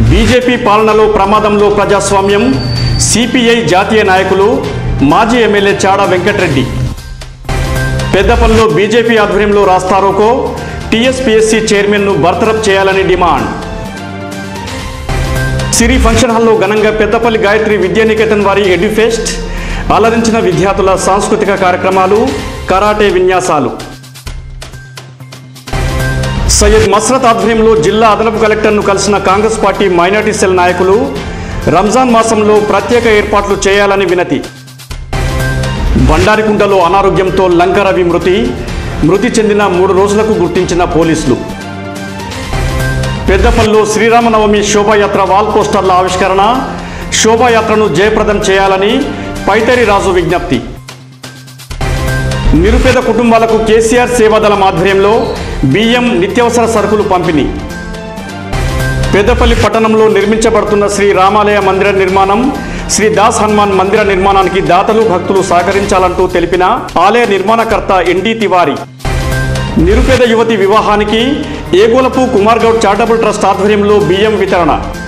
BJP పాలనలో ప్రమాదంలో ప్రజాస్వామ్యం, సిపిఐ జాతీయ నాయకులు మాజీ ఎమ్మెల్యే చాడా వెంకటరెడ్డి. పెద్దపల్లిలో బీజేపీ ఆధ్వర్యంలో రాస్తారోకో, టీఎస్పీఎస్సీ చైర్మన్ను బర్తరఫ్ చేయాలని డిమాండ్. సిరి ఫంక్షన్ హాల్లో ఘనంగా పెద్దపల్లి గాయత్రి విద్యానికేతన్ వారి ఎడ్యుఫెస్ట్, అలరించిన విద్యార్థుల సాంస్కృతిక కార్యక్రమాలు, కరాటే విన్యాసాలు. సయ్యద్ మస్రత్ ఆధ్వర్యంలో జిల్లా అదనపు కలెక్టర్ను కలిసిన కాంగ్రెస్ పార్టీ మైనార్టీ సెల్ నాయకులు. రంజాన్ మాసంలో ప్రత్యేక ఏర్పాట్లు చేయాలని వినతి. బండారికుంటలో అనారోగ్యంతో లంక రవి మృతి చెందిన 3 రోజులకు గుర్తించిన పోలీసులు. పెద్దపల్లిలో శ్రీరామనవమి శోభాయాత్ర వాల్ పోస్టర్ల ఆవిష్కరణ, శోభాయాత్రను జయప్రదం చేయాలని పైతరి రాజు విజ్ఞప్తి. నిరుపేద కుటుంబాలకు కేసీఆర్ సేవాదళం ఆధ్వర్యంలో బియ్యం, నిత్యావసర సరుకులు పంపిణీ. పెద్దపల్లి పట్టణంలో నిర్మించబడుతున్న శ్రీ రామాలయ మందిర నిర్మాణం, శ్రీ దాస్ హనుమాన్ మందిర నిర్మాణానికి దాతలు, భక్తులు సహకరించాలంటూ తెలిపిన ఆలయ నిర్మాణకర్త ఎన్డి తివారీ. నిరుపేద యువతి వివాహానికి ఏగోలపు కుమార్ గౌడ్ చారిటబుల్ ట్రస్ట్ ఆధ్వర్యంలో బియ్యం వితరణ.